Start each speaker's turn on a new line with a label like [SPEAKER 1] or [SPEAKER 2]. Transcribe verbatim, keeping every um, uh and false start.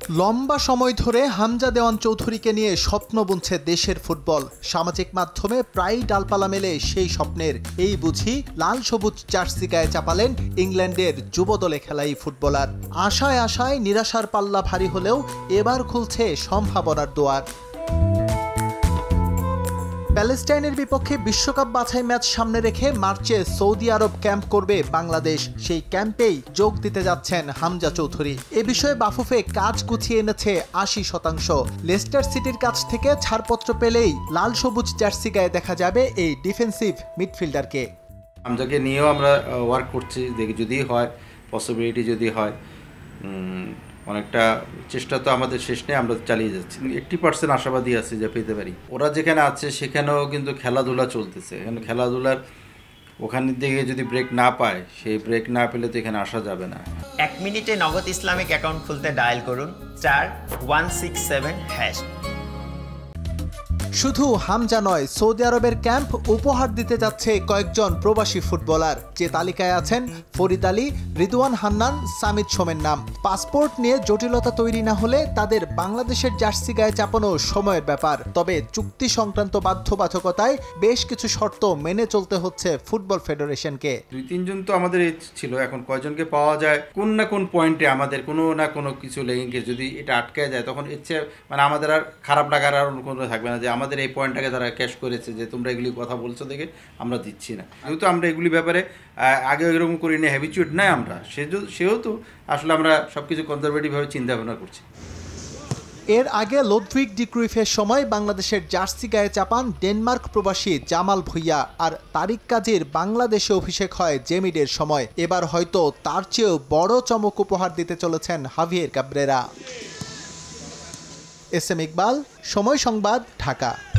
[SPEAKER 1] লম্বা সময় ধরে হামজা দেওয়ান চৌধুরীকে নিয়ে স্বপ্ন বুনছে দেশের ফুটবল। সামাজিক মাধ্যমে প্রায়ই ডালপালা মেলে সেই স্বপ্নের। এই বুঝি লাল সবুজ জার্সি গায়ে চাপালেন ইংল্যান্ডের যুবদলে খেলা এই ফুটবলার। আশায় আশায় নিরাশার পাল্লা ভারী হলেও এবার খুলছে সম্ভাবনার দুয়ার। প্যালেস্টাইনের বিপক্ষে বিশ্বকাপ বাছাই ম্যাচ সামনে রেখে মার্চে সৌদি আরব ক্যাম্প করবে বাংলাদেশ। সেই ক্যাম্পেই যোগ দিতে যাচ্ছেন হামজা চৌধুরী। এ বিষয়ে বাফুফে কাজ গুছিয়ে এনেছে আশি শতাংশ। লেস্টার সিটির কাছ থেকে ছাড়পত্র পেলেই লাল সবুজ জার্সি গায়ে দেখা যাবে এই ডিফেন্সিভ মিডফিল্ডারকে।
[SPEAKER 2] হামজাকে নিয়েও আমরা ওয়ার্ক করছি, দেখি যদি হয়, পসিবিলিটি যদি হয়, অনেকটা চেষ্টা তো আমাদের শেষ নেই, আমরা চালিয়ে যাচ্ছি। এইট্টি পার্সেন্ট আশাবাদী আছে যে পেতে পারি। ওরা যেখানে আছে সেখানেও কিন্তু খেলাধুলা চলতেছে। এখানে খেলাধুলার ওখানে দিকে যদি ব্রেক না পায়, সেই ব্রেক না পেলে তো এখানে আসা যাবে না।
[SPEAKER 3] এক মিনিটে নগদ ইসলামিক অ্যাকাউন্ট খুলতে ডায়াল করুন star one six seven hash.
[SPEAKER 1] শুধু হামজা নয়, সৌদি আরবের ক্যাম্প উপহার দিতে যাচ্ছে কয়েকজন প্রবাসী ফুটবলার। যে তালিকায় আছেন ফরিদ আলী, রিদওয়ান হান্নান, সামিদ সোমের নাম। পাসপোর্ট নিয়ে জটিলতা তৈরি না হলে তাদের বাংলাদেশের জার্সি গায়ে চাপানো সময়ের ব্যাপার। তবে চুক্তি সংক্রান্ত বাধ্যবাধকতায় বেশ কিছু শর্ত মেনে চলতে হচ্ছে ফুটবল ফেডারেশনকে।
[SPEAKER 2] দুই তিনজন তো আমাদের ছিল, এখন কয়জনকে পাওয়া যায়, কোন না কোন পয়েন্টে আমাদের কোনো না কোনো কিছু লেগে যদি এটা আটকে যায়, তখন ইচ্ছে মানে আমাদের আর খারাপ লাগার আর কোনো থাকবে না যে আমাদের এই পয়েন্টটাকে তারা ক্যাশ করেছে যে তোমরা এগুলি কথা বলছো দেখে আমরা দিচ্ছি না। যেহেতু আমরা এগুলি ব্যাপারে আগে এরকম করি না, হ্যাবিচুয়েট নাই আমরা, সেহেতু আসলে আমরা সব কিছু কনজারভেটিভভাবে চিন্তা ভাবনা করছি।
[SPEAKER 1] এর আগে লোডভিগ ডি ক্রুইফের সময় বাংলাদেশের জার্সি গায়ে চাপান ডেনমার্ক প্রবাসী জামাল ভুইয়া, আর তারিক কাজীর বাংলাদেশে অভিষেক হয় জেমিডের সময়। এবার হয়তো তার চেয়েও বড় চমক উপহার দিতে চলেছেন Javier Cabrera. S M Iqbal, Somoy Sangbad, Dhaka.